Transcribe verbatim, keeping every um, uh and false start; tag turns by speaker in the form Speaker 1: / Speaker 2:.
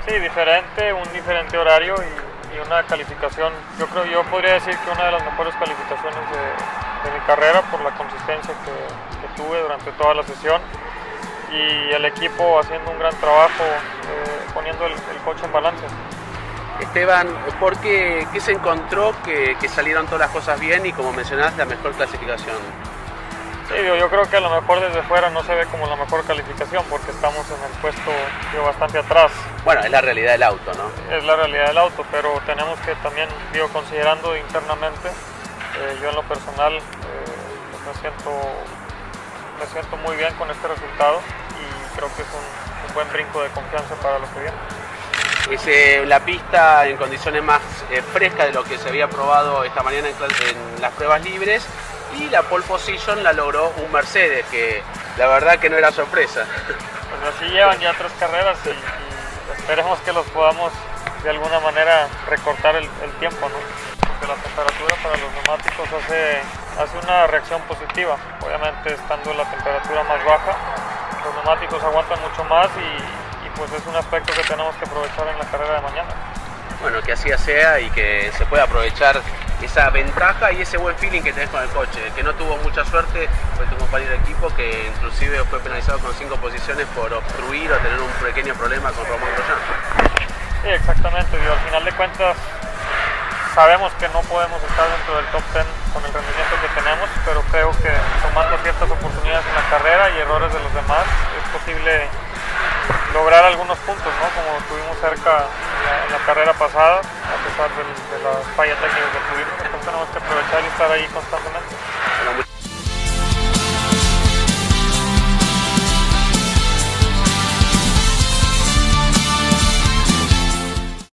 Speaker 1: Sí, diferente, un diferente horario y, y una calificación, yo creo, yo podría decir que una de las mejores calificaciones de, de mi carrera por la consistencia que, que tuve durante toda la sesión y el equipo haciendo un gran trabajo, eh, poniendo el, el coche en balance.
Speaker 2: Esteban, ¿por qué, qué se encontró que, que salieron todas las cosas bien y, como mencionaste, la mejor clasificación?
Speaker 1: Sí, yo, yo creo que a lo mejor desde fuera no se ve como la mejor calificación porque estamos en el puesto digo, bastante atrás.
Speaker 2: Bueno, es la realidad del auto, ¿no?
Speaker 1: Es la realidad del auto, pero tenemos que también, digo, considerando internamente, eh, yo en lo personal eh, pues me, siento, me siento muy bien con este resultado y creo que es un, un buen brinco de confianza para lo que viene.
Speaker 2: Es eh, la pista en condiciones más eh, frescas de lo que se había probado esta mañana en, en las pruebas libres. Y la pole position la logró un Mercedes, que la verdad que no era sorpresa.
Speaker 1: Pues así llevan ya tres carreras y, y esperemos que los podamos de alguna manera recortar el, el tiempo, ¿no? Porque la temperatura para los neumáticos hace, hace una reacción positiva. Obviamente estando la temperatura más baja, los neumáticos aguantan mucho más y, y pues es un aspecto que tenemos que aprovechar en la carrera de mañana.
Speaker 2: Bueno, que así sea y que se pueda aprovechar esa ventaja y ese buen feeling que tenés con el coche. El que no tuvo mucha suerte fue tu compañero de equipo, que inclusive fue penalizado con cinco posiciones por obstruir o tener un pequeño problema con Román Grosjean.
Speaker 1: Sí, exactamente. Digo, al final de cuentas sabemos que no podemos estar dentro del top diez con el rendimiento que tenemos, pero creo que tomando ciertas oportunidades en la carrera y errores de los demás es posible lograr algunos puntos, ¿no? Como estuvimos cerca en la, en la carrera pasada, a pesar de, de la falla técnica que tuvimos, entonces tenemos que aprovechar y estar ahí constantemente.